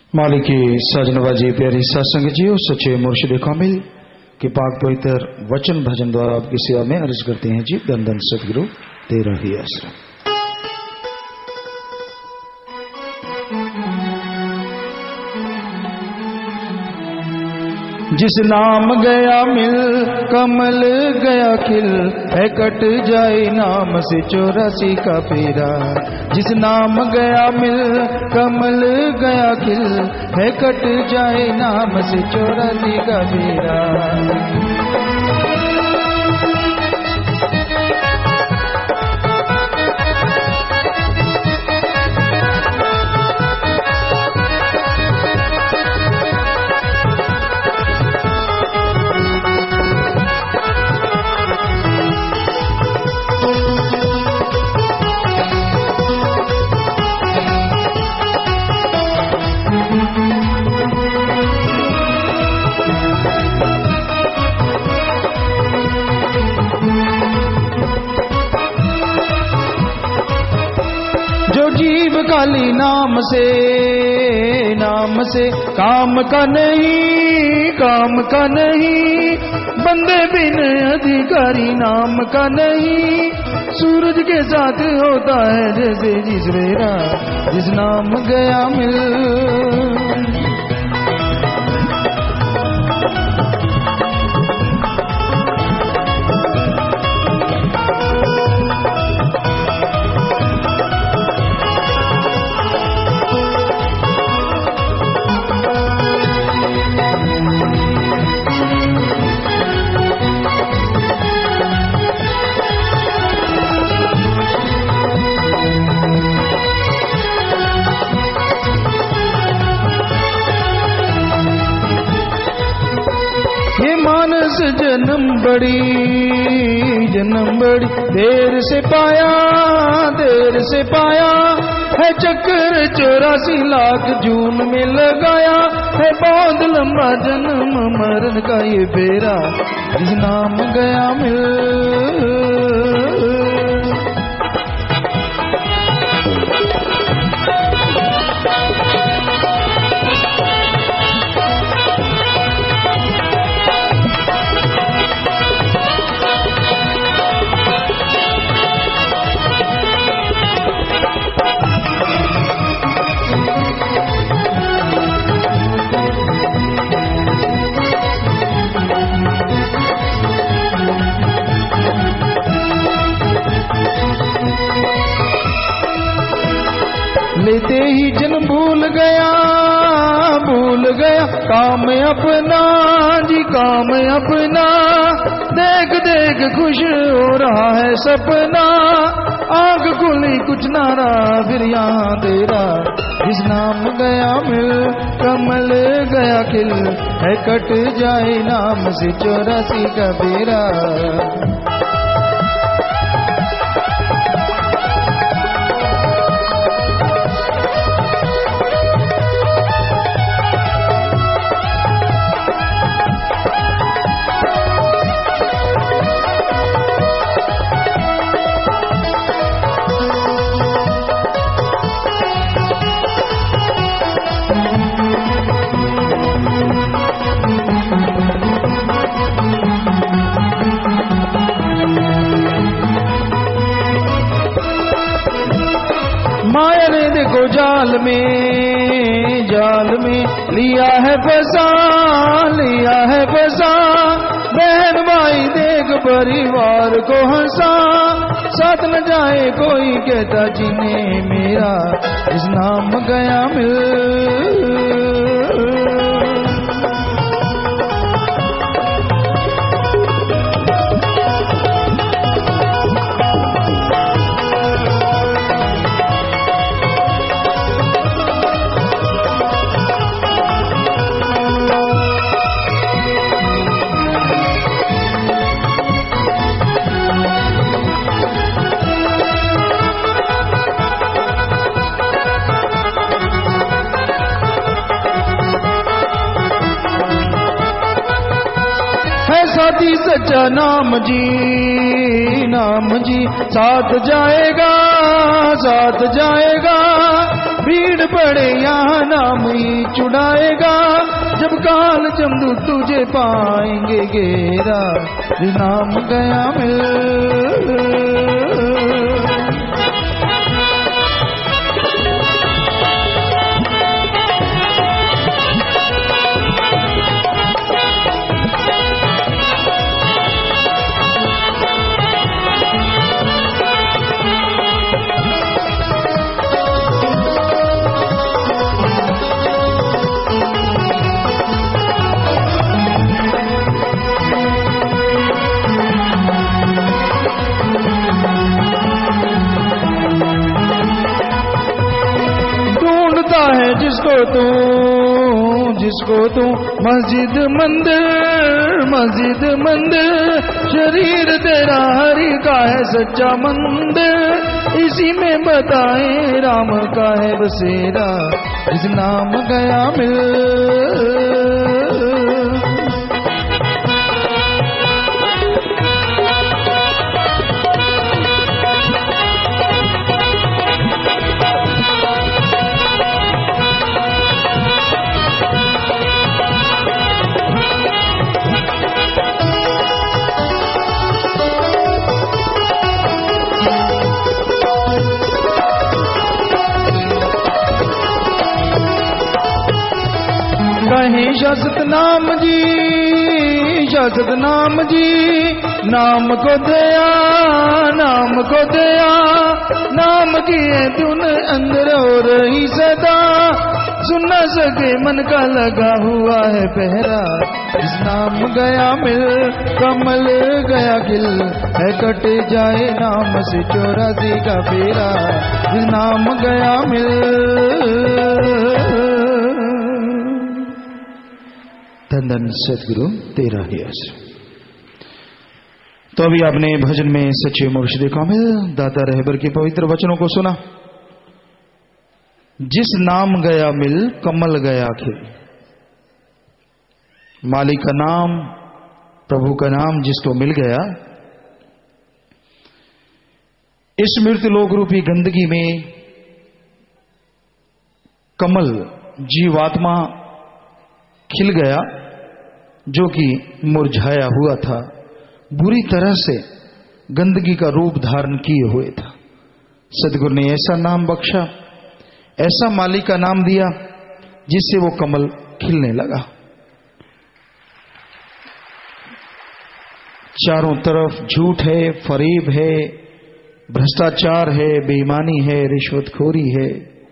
मालिक की साजनबाजी प्यारी सत्संग जी और सच्चे मुर्शिद कामिल के पाक पवित्र वचन भजन द्वारा आपकी सेवा में अर्ज करते हैं जी। धन धन सतगुरु तेरा ही आश्रम। जिस नाम गया मिल कमल गया खिल है कट जाए नाम से 84 का फेरा। जिस नाम गया मिल कमल गया खिल है कट जाए नाम से 84 का फेरा। काली नाम से काम का नहीं बंदे बिन अधिकारी नाम का नहीं। सूरज के साथ होता है जैसे जिस वेरा जिस नाम गया मिल। जन्म बड़ी देर से पाया है चक्कर 84 लाख जून में लगाया है। बहुत लंबा जन्म मरण का ये फेरा जिस नाम गया मिल। लेते ही जन्म भूल गया काम अपना देख देख खुश हो रहा है सपना। आंख खुली कुछ ना रहा फिर यहाँ तेरा जिस नाम गया मिल कमल गया खिल है कट जाए नाम से 84 का फेरा। माया ने देखो जाल में लिया है फसा बहन भाई देख परिवार को हंसा। साथ न जाए कोई कहता जिन्हें मेरा इस नाम गया मिल। साथी सच्चा नाम जी साथ जाएगा भीड़ पड़े यहाँ नाम ही छुड़ाएगा, जब काल जमदू तुझे पाएंगे घेरा, जिस नाम गया मिल। जिसको तू मस्जिद मंदिर, शरीर तेरा हरि का है सच्चा मंदिर, इसी में बताए राम का है बसेरा, जिस नाम गया मिल। कहीं शासत नाम जी, नाम को दया, नाम की है धुन अंदर हो रही सदा, सुन न सके मन का लगा हुआ है पहरा, जिस नाम गया मिल, कमल गया खिल, है कट जाए नाम से 84 का फेरा, जिस नाम गया मिल। धन धन सतगुरु तेरा ही आश्रय। तो अभी आपने भजन में सच्चे मुर्शिद कामिल दाता रहबर के पवित्र वचनों को सुना। जिस नाम गया मिल, कमल गया खिल। मालिक का नाम, प्रभु का नाम जिसको मिल गया, इस मृत्यु लोक रूपी गंदगी में कमल जीवात्मा खिल गया, जो कि मुरझाया हुआ था, बुरी तरह से गंदगी का रूप धारण किए हुए था। सदगुरु ने ऐसा नाम बख्शा, ऐसा मालिक का नाम दिया, जिससे वो कमल खिलने लगा। चारों तरफ झूठ है, फरेब है, भ्रष्टाचार है, बेईमानी है, रिश्वतखोरी है।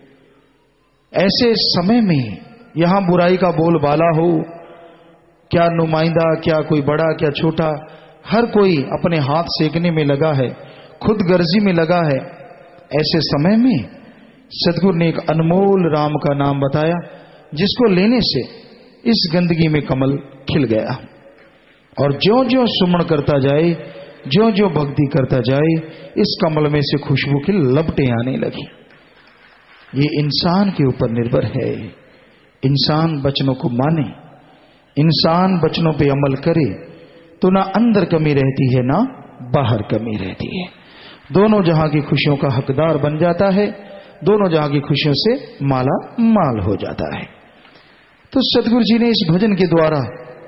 ऐसे समय में यहां बुराई का बोलबाला हो, क्या नुमाइंदा, क्या कोई बड़ा, क्या छोटा, हर कोई अपने हाथ सेकने में लगा है, खुद गर्जी में लगा है। ऐसे समय में सदगुरु ने एक अनमोल राम का नाम बताया, जिसको लेने से इस गंदगी में कमल खिल गया। और ज्यों ज्यों सुमन करता जाए, ज्यों ज्यों भक्ति करता जाए, इस कमल में से खुशबू की लपटें आने लगी। ये इंसान के ऊपर निर्भर है। इंसान वचनों को माने, इंसान वचनों पे अमल करे, तो ना अंदर कमी रहती है, ना बाहर कमी रहती है। दोनों जहां की खुशियों का हकदार बन जाता है, दोनों जहां की खुशियों से माला माल हो जाता है। तो सतगुरु जी ने इस भजन के द्वारा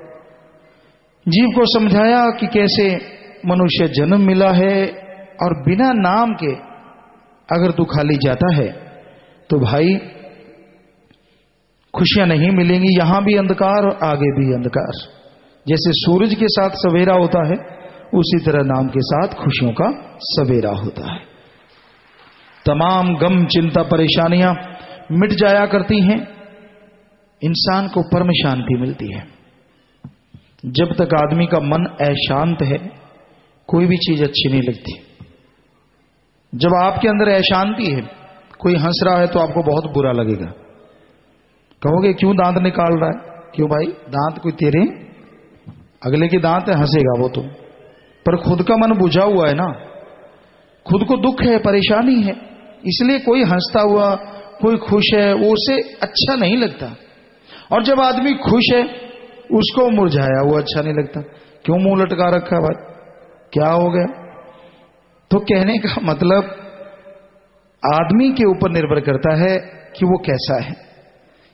जीव को समझाया कि कैसे मनुष्य जन्म मिला है, और बिना नाम के अगर तू खाली जाता है तो भाई खुशियां नहीं मिलेंगी। यहां भी अंधकार और आगे भी अंधकार। जैसे सूरज के साथ सवेरा होता है, उसी तरह नाम के साथ खुशियों का सवेरा होता है। तमाम गम, चिंता, परेशानियां मिट जाया करती हैं, इंसान को परम शांति मिलती है। जब तक आदमी का मन अशांत है, कोई भी चीज अच्छी नहीं लगती। जब आपके अंदर अशांति है, कोई हंस रहा है तो आपको बहुत बुरा लगेगा। कहोगे क्यों दांत निकाल रहा है? क्यों भाई, दांत कोई तेरे, अगले के दांत है, हंसेगा वो तो, पर खुद का मन बुझा हुआ है ना, खुद को दुख है, परेशानी है, इसलिए कोई हंसता हुआ, कोई खुश है, वो उसे अच्छा नहीं लगता। और जब आदमी खुश है, उसको मुरझाया हुआ अच्छा नहीं लगता। क्यों मुंह लटका रखा भाई, क्या हो गया? तो कहने का मतलब आदमी के ऊपर निर्भर करता है कि वो कैसा है।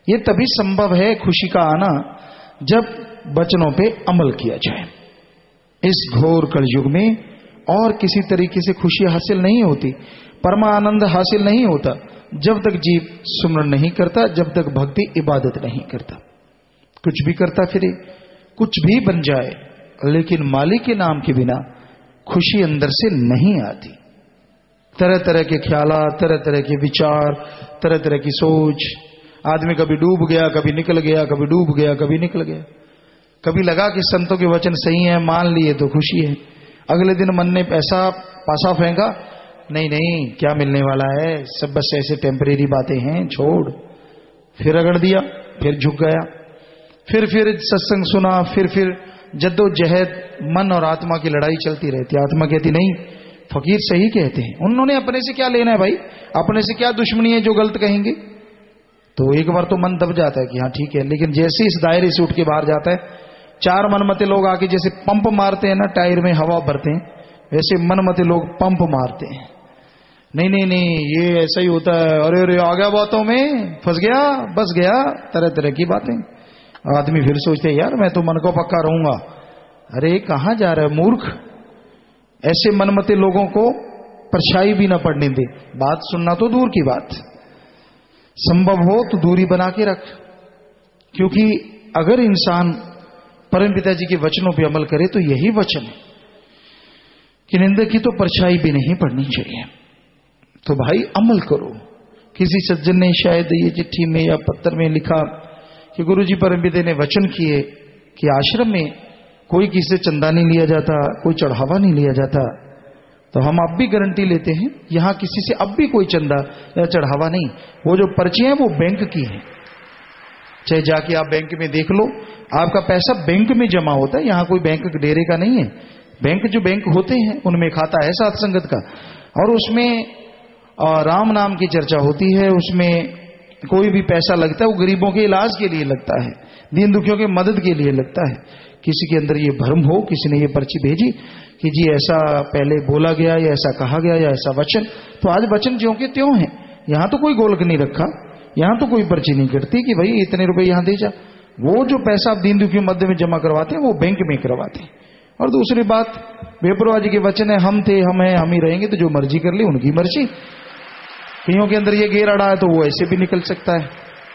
ये तभी संभव है खुशी का आना जब वचनों पे अमल किया जाए। इस घोर कलयुग में और किसी तरीके से खुशी हासिल नहीं होती, परमानंद हासिल नहीं होता जब तक जीव सुमरण नहीं करता, जब तक भक्ति इबादत नहीं करता। कुछ भी करता फिरे, कुछ भी बन जाए, लेकिन मालिक के नाम के बिना खुशी अंदर से नहीं आती। तरह तरह के ख्यालात, तरह तरह के विचार, तरह तरह की सोच। आदमी कभी डूब गया, कभी निकल गया, कभी डूब गया, कभी निकल गया। कभी लगा कि संतों के वचन सही है, मान लिए तो खुशी है। अगले दिन मन ने पैसा पासा फेंका, नहीं नहीं क्या मिलने वाला है, सब बस ऐसे टेम्परेरी बातें हैं, छोड़। फिर रगड़ दिया, फिर झुक गया, फिर सत्संग सुना, फिर जद्दोजहद, मन और आत्मा की लड़ाई चलती रहती। आत्मा कहती नहीं, फकीर सही कहते हैं, उन्होंने अपने से क्या लेना है भाई, अपने से क्या दुश्मनी है जो गलत कहेंगे। तो एक बार तो मन दब जाता है कि हाँ ठीक है, लेकिन जैसे इस दायरे से उठ के बाहर जाता है, चार मनमते लोग आके जैसे पंप मारते हैं ना, टायर में हवा भरते हैं, वैसे मनमते लोग पंप मारते हैं। नहीं नहीं नहीं ये ऐसा ही होता है, अरे अरे आ गया बातों में, फंस गया, बस गया, तरह तरह की बातें। आदमी फिर सोचते हैं यार मैं तो मन को पक्का रहूंगा। अरे कहां जा रहा है मूर्ख, ऐसे मनमते लोगों को परछाई भी ना पड़ने दे। बात सुनना तो दूर की बात, संभव हो तो दूरी बना के रख। क्योंकि अगर इंसान परम पिताजी के वचनों पे अमल करे तो यही वचन है कि निंदक की तो परछाई भी नहीं पड़नी चाहिए। तो भाई अमल करो। किसी सज्जन ने शायद ये चिट्ठी में या पत्र में लिखा कि गुरुजी परम पिता ने वचन किए कि आश्रम में कोई किसी से चंदा नहीं लिया जाता, कोई चढ़ावा नहीं लिया जाता। तो हम अब भी गारंटी लेते हैं, यहां किसी से अब भी कोई चंदा या चढ़ावा नहीं। वो जो पर्ची है वो बैंक की है, चाहे जाके आप बैंक में देख लो, आपका पैसा बैंक में जमा होता है। यहां कोई बैंक डेरे का नहीं है। बैंक जो बैंक होते हैं उनमें खाता है सात संगत का, और उसमें राम नाम की चर्चा होती है। उसमें कोई भी पैसा लगता है वो गरीबों के इलाज के लिए लगता है, दीन दुखियों की मदद के लिए लगता है। किसी के अंदर ये भ्रम हो, किसी ने ये पर्ची भेजी कि जी ऐसा पहले बोला गया या ऐसा कहा गया या ऐसा वचन, तो आज वचन ज्यों के त्यों है। यहां तो कोई गोलक नहीं रखा, यहां तो कोई पर्ची नहीं कटती कि भाई इतने रुपए यहां दे जा। वो जो पैसा आप दीन दुखियों मध्य में जमा करवाते हैं वो बैंक में करवाते हैं। और दूसरी बात, बेपरवाह जी के वचन है, हम थे, हम हैं, हम ही रहेंगे, तो जो मर्जी कर ले उनकी मर्जी। कईयों के अंदर ये गेर अड़ा है तो वो ऐसे भी निकल सकता है।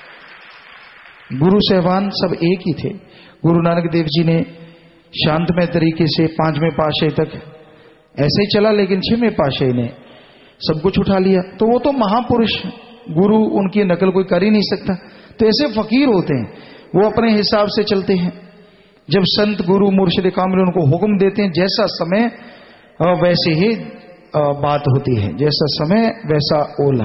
गुरु साहबान सब एक ही थे। गुरु नानक देव जी ने शांतमय तरीके से 5वें पातशाही तक ऐसे ही चला, लेकिन 6वें पातशाही ने सब कुछ उठा लिया। तो वो तो महापुरुष, गुरु उनकी नकल कोई कर ही नहीं सकता। तो ऐसे फकीर होते हैं, वो अपने हिसाब से चलते हैं। जब संत गुरु मुर्शिद कामिल उनको हुक्म देते हैं, जैसा समय वैसे ही बात होती है, जैसा समय वैसा ओला,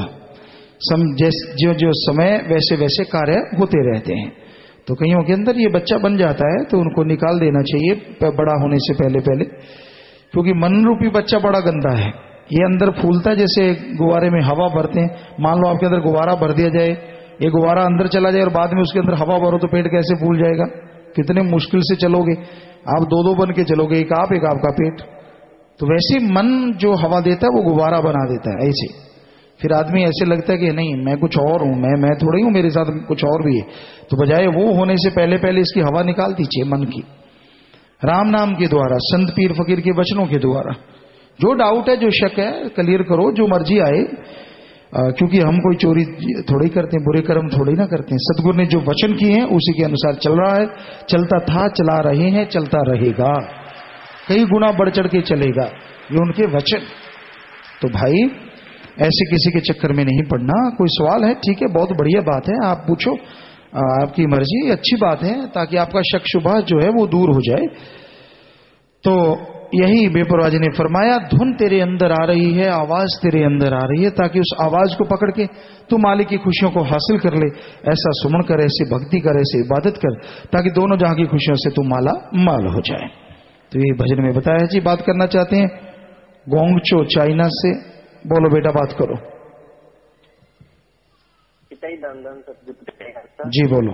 जो जो समय वैसे वैसे कार्य होते रहते हैं। तो कईयों के अंदर ये बच्चा बन जाता है तो उनको निकाल देना चाहिए बड़ा होने से पहले पहले, क्योंकि मन रूपी बच्चा बड़ा गंदा है। ये अंदर फूलता है जैसे गुब्बारे में हवा भरते हैं। मान लो आपके अंदर गुब्बारा भर दिया जाए, ये गुब्बारा अंदर चला जाए और बाद में उसके अंदर हवा भरो तो पेट कैसे फूल जाएगा। कितने मुश्किल से चलोगे आप, दो बन के चलोगे, एक आपका पेट। तो वैसे मन जो हवा देता है वो गुब्बारा बना देता है ऐसे। फिर आदमी ऐसे लगता है कि नहीं मैं कुछ और हूं, मैं थोड़ी हूं, मेरे साथ कुछ और भी है। तो बजाय वो होने से पहले पहले इसकी हवा निकाल दीजिए मन की, राम नाम के द्वारा, संत पीर फकीर के वचनों के द्वारा। जो डाउट है, जो शक है, क्लियर करो, जो मर्जी आए। क्योंकि हम कोई चोरी थोड़ी करते हैं, बुरे कर्म थोड़ी ना करते हैं। सतगुरु ने जो वचन किए हैं उसी के अनुसार चल रहा है, चलता था, चला रहे हैं, चलता रहेगा, कई गुना बढ़ चढ़ के चलेगा, ये उनके वचन। तो भाई ऐसे किसी के चक्कर में नहीं पड़ना। कोई सवाल है, ठीक है, बहुत बढ़िया बात है, आप पूछो, आपकी मर्जी, अच्छी बात है, ताकि आपका शक शुबह जो है वो दूर हो जाए। तो यही बेपरवाह जी ने फरमाया, धुन तेरे अंदर आ रही है, आवाज तेरे अंदर आ रही है, ताकि उस आवाज को पकड़ के तू मालिक की खुशियों को हासिल कर ले। ऐसा सुमन कर, ऐसे भक्ति कर, ऐसे इबादत कर, ताकि दोनों जहां की खुशियों से तू माला माल हो जाए। तो ये भजन में बताया जी। बात करना चाहते हैं गोंगचो चाइना से, बोलो बेटा बात करो। जी बोलो।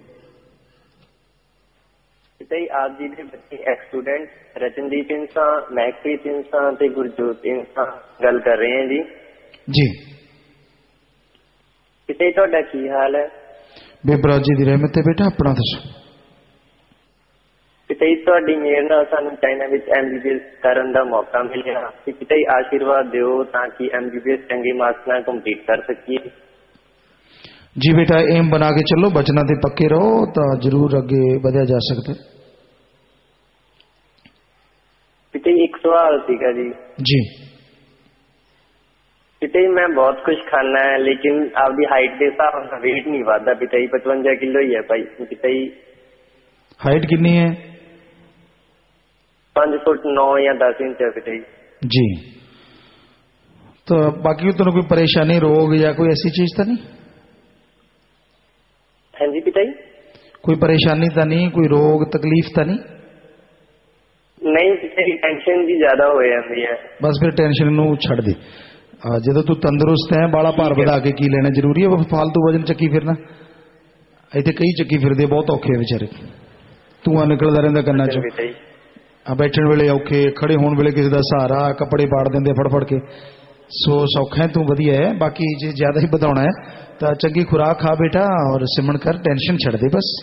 आप जी ਦੇ ਬੱਚੇ ਇੱਕ ਸਟੂਡੈਂਟ ਰਚਨਦੀਪ ਇੰਸਾ, ਮਹਿਕਪ੍ਰੀਤ ਇੰਸਾ ਤੇ ਗੁਰਜੋਤ ਇੰਸਾ ਗੱਲ ਕਰ ਰਹੇ हैं जी। जी ਕਿਤੇ ਤੁਹਾਡਾ ਕੀ ਹਾਲ ਹੈ? बेबराज जी की रहमत है बेटा। अपना दसो। पिता जी ਤੁਹਾਡੀ ਮਿਹਰ ਨਾਲ ਸਾਨੂੰ ਚਾਈਨਾ ਵਿੱਚ MBBS ਕਰਨ ਦਾ ਮੌਕਾ ਮਿਲਿਆ ਤੇ ਪਿਤਾ ਜੀ ਆਸ਼ੀਰਵਾਦ ਦਿਓ ਤਾਂ ਕਿ MBBS ਚੰਗੇ ਮਾਰਕਸ ਨਾਲ ਕੰਪਲੀਟ ਕਰ ਸਕੀਏ। जी बेटा एम बना के चलो, बचना ते पक्के रहो तो जरूर अगे बढ़िया जा सकते। पिता जी एक सवाल सीगा जी। जी पिता जी मैं बहुत कुछ खाना है लेकिन आपकी हाइट के हिसाब से वेट नहीं बढ़ता पिता जी, 55 किलो ही है भाई पिता जी। हाइट कितनी है? 5 फुट 9 या 10 इंच है पिता जी। जी तो बाकी तो कोई परेशानी रोग या कोई ऐसी चीज तो नहीं? हाँ जी पिता जी। कोई परेशानी तो नहीं, कोई रोग तकलीफ तो नहीं? नहीं पिता जी टेंशन जी ज्यादा हो जाती है। बस फिर टेंशन नू छड़ दे। जो तू तंदुरुस्त है बाला भार बढ़ा के की लेना जरूरी है? फालतू वजन चक्की फिरना इतने कई चक्की फिरते बहुत औखे बेचारे, धुआं निकलता रहता कन्ना चो, बैठन वेले औखे, खड़े होने वेले किसी का सहारा, कपड़े पाड़ देंगे फड़ फड़ के। सो सौखा है तू वधिया है। बाकी जे ज्यादा ही बताना है तो चंगी खुराक खा बेटा और सिमन कर, टेंशन छड़ दे बस।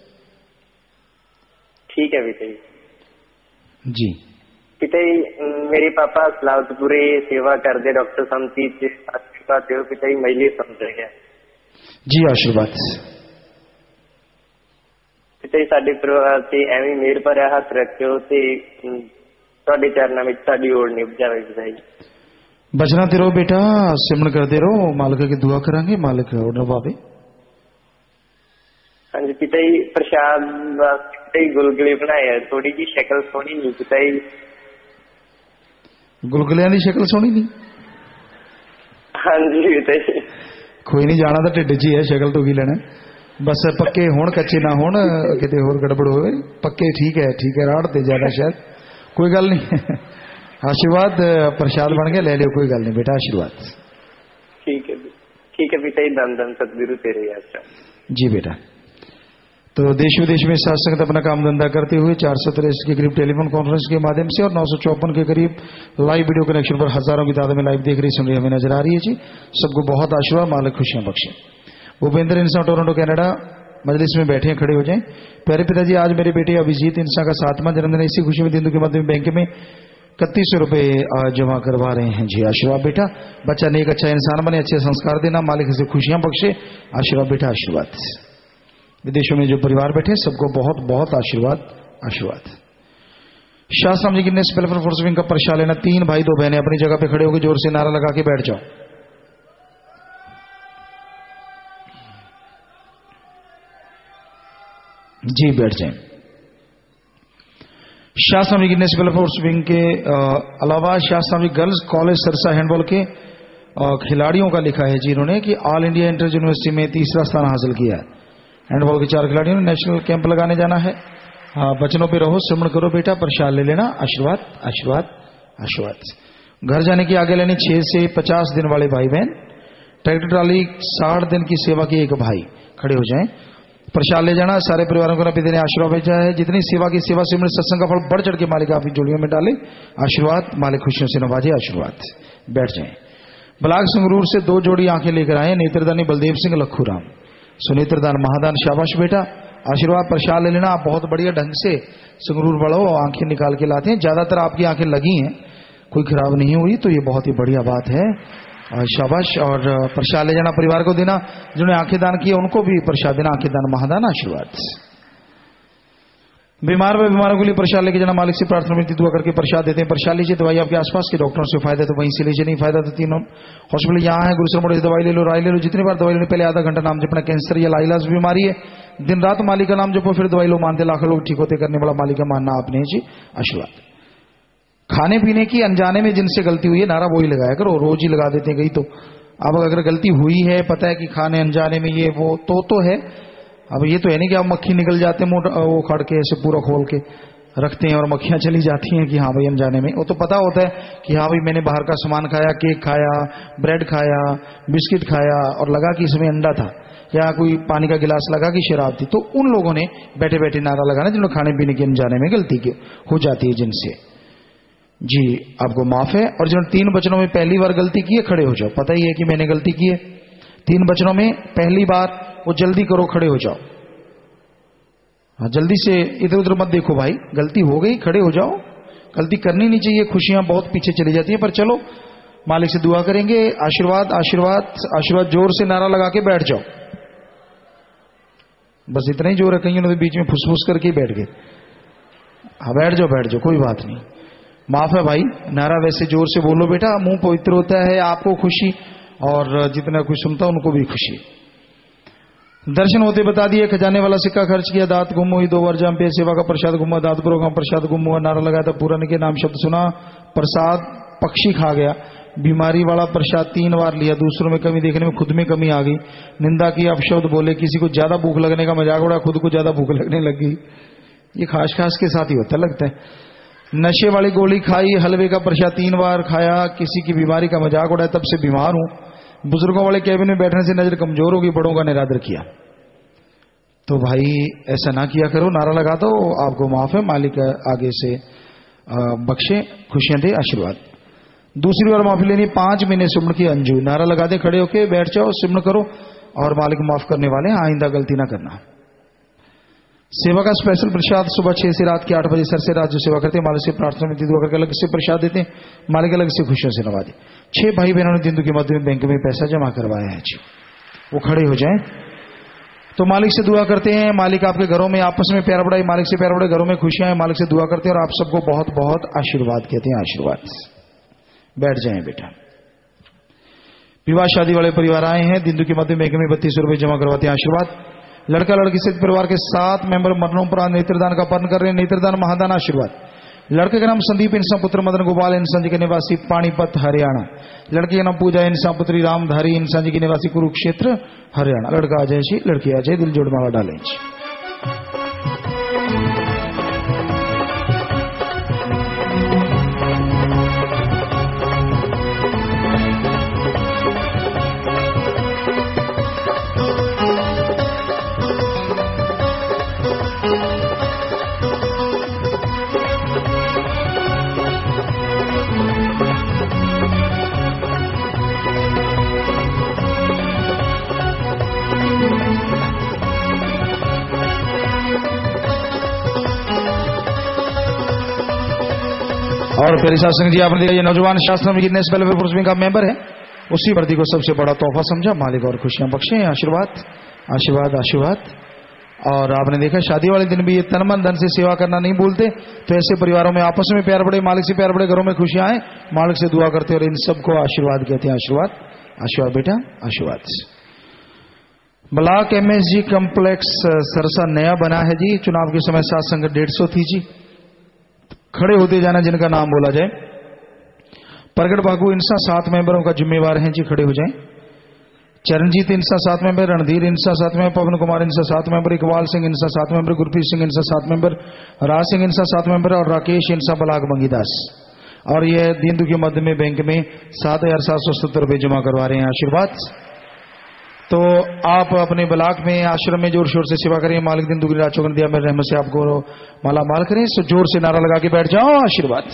ठीक है पिता जी। जी पिता जी मेरे पापा सलावतपुरे सेवा करते डॉक्टर समतीत आशीर्वाद दो पिता जी महिला समझ गया। जी आशीर्वाद। पिता जी साडे परिवार से एवं मेहर भरा हथ रखियो ते तुहाडे चरणों में साडी ओड़ नहीं उपजावे पिता जी। बचना ते रहो बेटा, सिमरन करते रहो, मालिक की दुआ करांगे, मालिक और नवावे। हाँ जी पिता जी प्रसाद वास्ते पिता जी गुलगुले बनाए है, थोड़ी जी शक्ल सोहनी नहीं पिता जी। गुलगुलियां की शक्ल सोहनी नहीं? हाँ जी पिता जी। कोई नहीं, जाना तो ढिड च ही है, शक्ल तो की लेना, बस पक्के होण कच्चे ना होण, किते होर गड़बड़ होवे। पक्के ठीक है राड़ ते ज्यादा शायद, कोई गल नहीं। आशीर्वाद प्रसाद बन गया, ले लियो, कोई गल नहीं बेटा, आशीर्वाद। ठीक है पिता जी, धन धन सतगुरु तेरे यात्रा। जी बेटा। तो देश विदेश में साथ संगत अपना काम धंधा करते हुए 463 के करीब टेलीफोन कॉन्फ्रेंस के माध्यम से और 954 के करीब लाइव वीडियो कनेक्शन पर हजारों की तादाद में लाइव देख रही सुन रही हमें नजर आ रही है जी। सबको बहुत आशीर्वाद, मालिक खुशियां बख्शे। भूपेंद्र इंसा टोरंटो कनाडा मजलिस में बैठे हैं, खड़े हो जाएं। प्यारे पिताजी आज मेरे बेटे अभिजीत इंसा का 7वां जन्मदिन है, इसी खुशी में दिंदू के माध्यम बैंक में 3100 रुपए जमा करवा रहे हैं जी। आशीर्वाद बेटा, बच्चा नेक अच्छा इंसान बने, अच्छे संस्कार देना, मालिक से खुशियां बख्शे। आशीर्वाद बेटा, आशीर्वाद। विदेशों में जो परिवार बैठे सबको बहुत बहुत आशीर्वाद, आशीर्वाद। शास्त्राम जी की स्पेल फोर्स विंग का प्रसाद लेना। 3 भाई 2 बहनें अपनी जगह पे खड़े होकर जोर से नारा लगा के बैठ जाओ। जी बैठ जाएं। शास्त्राम जी की स्पेल फोर्स विंग के अलावा शास्त्राम ji girls college Sirsa handball के खिलाड़ियों का लिखा है जी इन्होंने कि ऑल इंडिया इंटर यूनिवर्सिटी में 3रा स्थान हासिल किया है। हैंडबॉल के 4 खिलाड़ियों ने नेशनल कैंप लगाने जाना है। बचनों पे रहो, सिमरण करो बेटा, प्रसाद ले लेना। आशीर्वाद, आशीर्वाद, आशीर्वाद। घर जाने की आगे लेनी 6 से 50 दिन वाले भाई बहन, ट्रैक्टर ट्राली 60 दिन की सेवा के एक भाई खड़े हो जाएं। प्रसाद ले जाना। सारे परिवारों को पिता ने आशीर्वाद भेजा है, जितनी सेवा की सेवा से सत्संग का फल बढ़ चढ़ के मालिक आपकी जोड़ियों में डाले। आशीर्वाद, मालिक खुशियों से नवाजे। आशीर्वाद। बैठ जाएं। ब्लाक संगरूर से 2 जोड़ी आंखें लेकर आए, नेत्रदानी बलदेव सिंह लखू राम। सुनेत्रदान महादान, शाबाश बेटा, आशीर्वाद। प्रसाद ले लेना। आप बहुत बढ़िया ढंग से संगरूर बढ़ो, आंखें निकाल के लाते हैं। ज्यादातर आपकी आंखें लगी हैं, कोई खराब नहीं हुई, तो ये बहुत ही बढ़िया बात है। शाबाश। और प्रसाद ले जाना, परिवार को देना। जिन्होंने आंखें दान किए उनको भी प्रसाद देना। आंखें दान महादान, आशीर्वाद। बीमार व बीमारों के लिए प्रसाद लेके जाना। मालिक से प्रार्थना विनती दुआ करके प्रसाद देते हैं। प्रसाद लीजिए। दवाई आपके आसपास के डॉक्टरों से फायदा तो वहीं से लीजिए, नहीं फायदा तो 3 हॉस्पिटल यहाँ है। गुरुसर मोड़ से दवाई ले लो, राय ले लो। जितनी बार दवाई लेने पहले आधा घंटा नाम जपना। कैंसर या लाइलाज बीमारी है, दिन रात मालिक का नाम जपो, फिर दवाई लो। मानते लाखों लोग ठीक होते करने वाला मालिक का मानना आपने जी। आशीर्वाद। खाने पीने की अनजाने में जिनसे गलती हुई है नारा वही लगाया करो, रोज ही लगा देते हैं कहीं। तो अब अगर गलती हुई है, पता है कि खाने अनजाने में ये वो तो है। अब ये तो है नहीं कि आप मक्खी निकल जाते हैं वो खड़ के ऐसे पूरा खोल के रखते हैं और मक्खियां चली जाती हैं कि हाँ भाई अनजाने में। वो तो पता होता है कि हाँ भाई मैंने बाहर का सामान खाया, केक खाया, ब्रेड खाया, बिस्किट खाया और लगा कि इसमें अंडा था, या कोई पानी का गिलास लगा कि शराब थी। तो उन लोगों ने बैठे बैठे नारा लगाना जिन्होंने खाने पीने की अनजाने में गलती की हो जाती है जिनसे जी, आपको माफ है। और जिन्होंने 3 वचनों में पहली बार गलती की है, खड़े हो जाओ। पता ही है कि मैंने गलती की है। 3 वचनों में पहली बार वो जल्दी करो, खड़े हो जाओ। हाँ, जल्दी से इधर उधर मत देखो भाई, गलती हो गई, खड़े हो जाओ। गलती करनी नहीं चाहिए, खुशियां बहुत पीछे चली जाती है। पर चलो मालिक से दुआ करेंगे, आशीर्वाद आशीर्वाद आशीर्वाद, जोर से नारा लगा के बैठ जाओ। बस इतना ही जोर है, कहीं उन्होंने बीच में फुसफुस करके ही बैठ गए। हाँ, बैठ जाओ बैठ जाओ, कोई बात नहीं, माफ है भाई। नारा वैसे जोर से बोलो बेटा, मुंह पवित्र होता है, आपको खुशी और जितना कोई सुनता उनको भी खुशी। दर्शन होते बता दिए, खजाने वाला सिक्का खर्च किया, दांत गुम हुई, 2 बार जाम पे, सेवा का प्रसाद गुम हुआ, दांत प्रोग्राम प्रसाद गुम हुआ, नारा लगाया था पूरा नहीं किया, नाम शब्द सुना, प्रसाद पक्षी खा गया, बीमारी वाला प्रसाद 3 बार लिया, दूसरों में कमी देखने में खुद में कमी आ गई, निंदा की, अपशब्द बोले, किसी को ज्यादा भूख लगने का मजाक उड़ा, खुद को ज्यादा भूख लगने लग गई। ये खास खास के साथ ही होता लगता है। नशे वाली गोली खाई, हलवे का प्रसाद 3 बार खाया, किसी की बीमारी का मजाक उड़ाया, तब से बीमार हूं, बुजुर्गों वाले कैबिन में बैठने से नजर कमजोर होगी, बड़ों का निरादर किया। तो भाई ऐसा ना किया करो, नारा लगा दो, आपको माफ है, मालिक आगे से बख्शे, खुशियां दे, आशीर्वाद। दूसरी बार माफी लेनी, 5 महीने सिमरण की अंजू, नारा लगा दे, खड़े होके बैठ जाओ, सिमरण करो और मालिक माफ करने वाले, आइंदा गलती ना करना। सेवा का स्पेशल प्रसाद सुबह 6 से रात के 8 बजे सर से रात जो सेवा करते हैं, मालिक से प्रार्थना में दुआ करके अलग से प्रसाद देते हैं, मालिक अलग से खुशियों से नवाजे। 6 भाई बहनों ने दिन के मध्य में बैंक में पैसा जमा करवाया है जी, वो खड़े हो जाएं तो मालिक से दुआ करते हैं। मालिक आपके घरों में आपस में प्यार बढ़ाए, मालिक से प्यार बढ़ाए, घरों में खुशियां हैं, मालिक से दुआ करते हैं और आप सबको बहुत बहुत आशीर्वाद कहते हैं। आशीर्वाद। बैठ जाएं बेटा। विवाह शादी वाले परिवार आए हैं, दिन के मध्य बैंक में 32 रुपए जमा करवाते हैं। आशीर्वाद। लड़का लड़की से परिवार के 7 मेंबर मरणोपरांत नेत्रदान का पालन कर रहे हैं, नेत्रदान महादान। आशीर्वाद। लड़के का नाम संदीप, इंसान पुत्र मदन गोपाल, इंसान जी के निवासी पानीपत हरियाणा। लड़की का नाम पूजा, इंसान पुत्री रामधारी, इंसान जी के निवासी कुरुक्षेत्र हरियाणा। लड़का अजय जी, लड़की अजय, दिल जोड़ माला डालें जी। और फिर शासन जी, आपने देखा ये नौजवान शास्त्र में गिननेस वेलफेयर पुरुष का मेंबर है, उसी वर्दी को सबसे बड़ा तोहफा समझा, मालिक और खुशियां बख्शे। आशीर्वाद आशीर्वाद आशीर्वाद। और आपने देखा शादी वाले दिन भी ये तन मन धन से सेवा करना नहीं भूलते, तो ऐसे परिवारों में आपस में प्यार बढ़े, मालिक से प्यार बढ़े, घरों में खुशियां आए, मालिक से दुआ करते और इन सबको आशीर्वाद कहते हैं। आशीर्वाद आशीर्वाद बेटा, आशीर्वाद। ब्लॉक MSG कॉम्प्लेक्स सरसा नया बना है जी। चुनाव के समय सात संगत 150 थी जी। खड़े होते जाना जिनका नाम बोला जाए। प्रगट बागू इंसा 7 मेंबरों का जिम्मेवार हैं जी, खड़े हो जाएं। Charanjit Insan 7 member, Randhir Insan 7 member, Pawan Kumar Insan 7 member, Iqbal Singh Insan 7 member, Gurpreet Singh Insan 7 member, Raj Singh Insan 7 member और राकेश इंसा बलाक मंगीदास। और ये दीन के मध्य में बैंक में 7,770 रुपए जमा करवा रहे हैं। आशीर्वाद। तो आप अपने ब्लॉक में आश्रम में जोर शोर से सेवा करें, मालिक दिन दुगनी रात चौगुनी दिया मेरे रहमत से आपको माला माल करें। सो जोर से नारा लगा के बैठ जाओ। आशीर्वाद।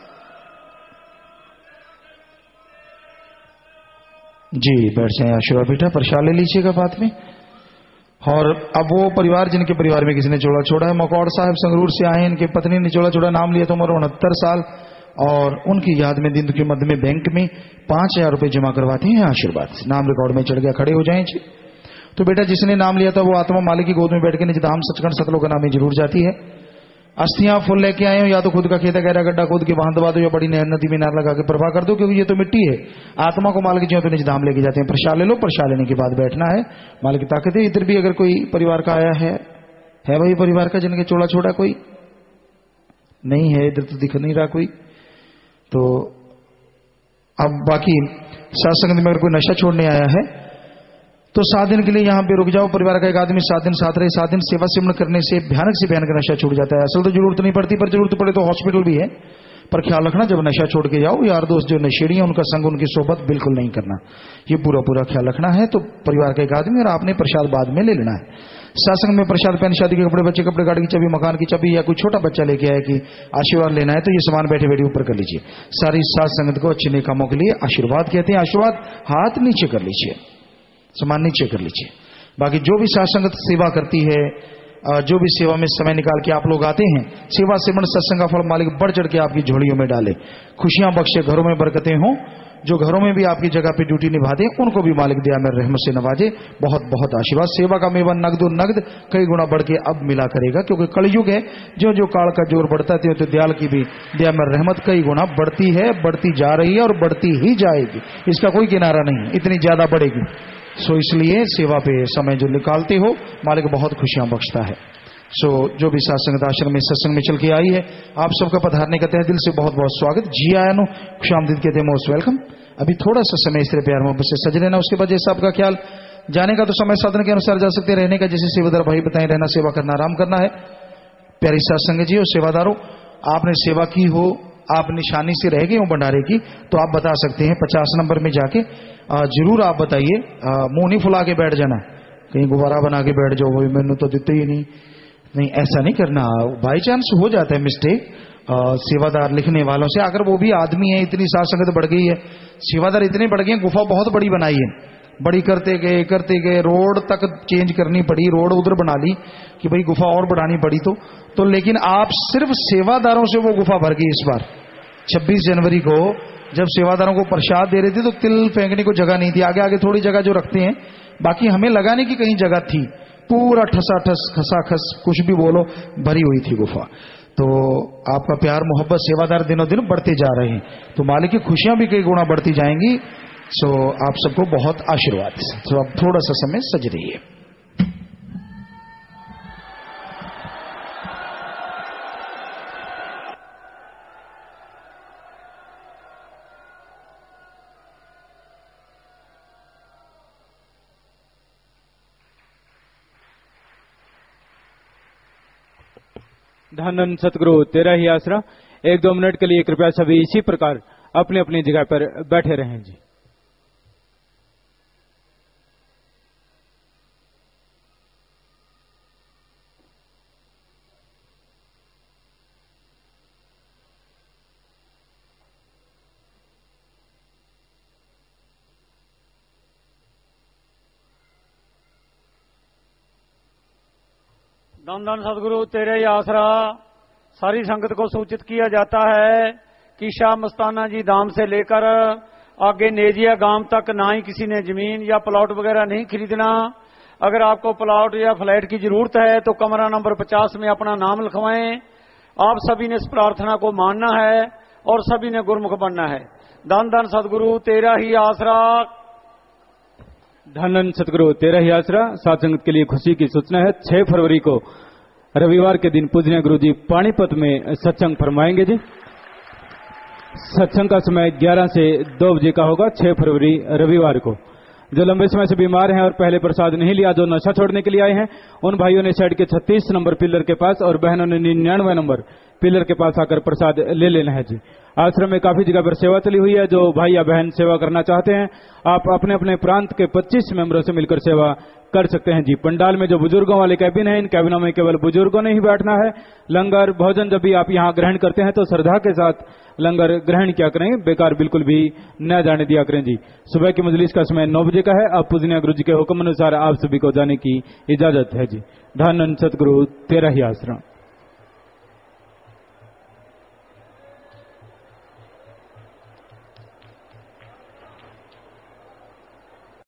जी बैठ जाए। आशीर्वाद बेटा। प्रसाद ले लीजिएगा बाद में। और अब वो परिवार जिनके परिवार में किसी ने चोला छोड़ा है, मकौड़ साहब संगरूर से आए, इनके पत्नी ने चोला छोड़ा, नाम लिया तो उम्र 69 साल, और उनकी याद में दिन के मध्य में बैंक में 5,000 रुपए जमा करवाते हैं। आशीर्वाद। नाम रिकॉर्ड में चढ़ गया, खड़े हो जाएं जी। तो बेटा जिसने नाम लिया था वो आत्मा मालिक की गोद में बैठ के निजधाम सचखंड सतलोक का नाम में जरूर जाती है। अस्थियां फूल लेके आए हो, या तो खुद का खेत गहरा गड्ढा खोद के वहां दबा दो, या बड़ी नहर नदी में नार लगा के प्रवाह कर दो, क्योंकि ये तो मिट्टी है। आत्मा को मालिक जो तो निजधाम लेके जाते हैं। प्रसाद ले लो, प्रसाद लेने के बाद बैठना है, मालिक की ताकत है। इधर भी अगर कोई परिवार का आया है वही परिवार का जिनके चोला छोड़ा कोई नहीं है, इधर तो दिख नहीं रहा कोई। तो अब बाकी सत्संग में अगर कोई नशा छोड़ने आया है तो 7 दिन के लिए यहां पे रुक जाओ। परिवार का एक आदमी 7 दिन साथ रहे। 7 दिन सेवा सिमरण करने से भयानक नशा छूट जाता है। असल तो जरूरत नहीं पड़ती, पर जरूरत पड़े तो हॉस्पिटल भी है। पर ख्याल रखना, जब नशा छोड़ के जाओ, यार दोस्त जो नशेड़ी है उनका संग, उनकी सोबत बिल्कुल नहीं करना। ये पूरा ख्याल रखना है। तो परिवार का एक आदमी और आपने प्रसाद बाद में ले लेना है। सत्संग में प्रसाद, पैन, शादी के कपड़े, बच्चे कपड़े, गाड़ी की चाबी, मकान की चाबी, या कोई छोटा बच्चा लेके आए कि आशीर्वाद लेना है, तो ये सामान बैठे बैठे ऊपर कर लीजिए। सारी सात संगत को अच्छे नेक कामों के लिए आशीर्वाद कहते हैं। आशीर्वाद। हाथ नीचे कर लीजिए, सामान नीचे कर लीजिए। बाकी जो भी साधसंगत सेवा करती है, जो भी सेवा में समय निकाल के आप लोग आते हैं, सेवा सेवन सत्संग का फल मालिक बढ़ चढ़ के आपकी झोलियों में डाले, खुशियां बख्शे, घरों में बरकतें हों। जो घरों में भी आपकी जगह पे ड्यूटी निभाते हैं उनको भी मालिक दया में रहमत से नवाजे। बहुत बहुत आशीर्वाद। सेवा का मेवा नगदो नगद कई गुना बढ़ के अब मिला करेगा, क्योंकि कलयुग है। जो जो काल का जोर बढ़ता है तो दयाल की भी दया में रहमत कई गुना बढ़ती है, बढ़ती जा रही है और बढ़ती ही जाएगी। इसका कोई किनारा नहीं, इतनी ज्यादा बढ़ेगी। सो इसलिए सेवा पे समय जो निकालते हो मालिक बहुत खुशियां बख्शता है। सो जो भी सत्संग आश्रम में सत्संग में चल के आई है, आप सबका पधारने का तहे दिल से बहुत बहुत स्वागत। जी आया नो खुशामदीद कहते हैं, मोस्ट वेलकम। अभी थोड़ा सा समय इस तरह प्यार मोहब्बत से सज लेना, उसके बाद जैसा आपका ख्याल, जाने का तो समय साधन के अनुसार जा सकते, रहने का जैसे सेवादार भाई बताएं, रहना सेवा करना आराम करना है। प्यारी सत्संग जी और सेवादारों, आपने सेवा की हो, आप निशानी से रह गए हो भंडारे की, तो आप बता सकते हैं 50 नंबर में जाके जरूर आप बताइए। मुंह नहीं फुला के बैठ जाना, कहीं गुब्बारा बना के बैठ जाओ, भाई मैंने तो देते ही नहीं, ऐसा नहीं करना। बाई चांस हो जाता है मिस्टेक सेवादार लिखने वालों से, अगर वो भी आदमी है। इतनी साथ संगत बढ़ गई है, सेवादार इतने बढ़ गए, गुफा बहुत बड़ी बनाई है, बड़ी करते गए रोड तक चेंज करनी पड़ी, रोड उधर बना ली कि भाई गुफा और बढ़ानी पड़ी तो लेकिन आप सिर्फ सेवादारों से वो गुफा भर गई। इस बार 26 जनवरी को जब सेवादारों को प्रसाद दे रहे थे तो तिल फेंकने को जगह नहीं थी, आगे आगे थोड़ी जगह जो रखते हैं, बाकी हमें लगाने की कहीं जगह थी। पूरा ठसाठस खसाखस कुछ भी बोलो भरी हुई थी गुफा। तो आपका प्यार मोहब्बत सेवादार दिनों दिन बढ़ते जा रहे हैं, तो मालिक की खुशियां भी कई गुना बढ़ती जाएंगी। सो आप सबको बहुत आशीर्वाद। तो अब थोड़ा सा समय सज रही है। धन सतगुरु तेरा ही आसरा। 1-2 मिनट के लिए कृपया सभी इसी प्रकार अपनी अपनी जगह पर बैठे रहें जी। धन धन सदगुरु तेरे ही आसरा। सारी संगत को सूचित किया जाता है कि शाह मस्ताना जी धाम से लेकर आगे नेजिया गांव तक ना ही किसी ने जमीन या प्लॉट वगैरह नहीं खरीदना। अगर आपको प्लॉट या फ्लैट की जरूरत है तो कमरा नंबर 50 में अपना नाम लिखवाएं। आप सभी ने इस प्रार्थना को मानना है और सभी ने गुरमुख बनना है। धन धन सदगुरु तेरा ही आसरा। धन सतगुरु तेरा ही आसरा। साथ संगत के लिए खुशी की सूचना है, 6 फरवरी को रविवार के दिन पूजनीय गुरु जी पानीपत में सत्संग फरमाएंगे जी। सत्संग का समय 11 से 2 बजे का होगा, 6 फरवरी रविवार को। जो लंबे समय से बीमार हैं और पहले प्रसाद नहीं लिया, जो नशा छोड़ने के लिए आए हैं, उन भाइयों ने साइड के 36 नंबर पिलर के पास और बहनों ने 99 नंबर पिलर के पास आकर प्रसाद ले लेना है जी। आश्रम में काफी जगह पर सेवा चली हुई है। जो भाई या बहन सेवा करना चाहते हैं, आप अपने अपने प्रांत के 25 मेंबरों से मिलकर सेवा कर सकते हैं जी। पंडाल में जो बुजुर्गों वाले कैबिन है, इन कैबिनों में केवल बुजुर्गों ने ही बैठना है। लंगर भोजन जब भी आप यहाँ ग्रहण करते हैं तो श्रद्धा के साथ लंगर ग्रहण किया करें, बेकार बिल्कुल भी न जाने दिया करें जी। सुबह की मजलिस का समय 9 बजे का है। अब पूजनीय गुरु जी के हुक्म अनुसार आप सभी को जाने की इजाजत है जी। धन सतगुरु तेरा ही आश्रम।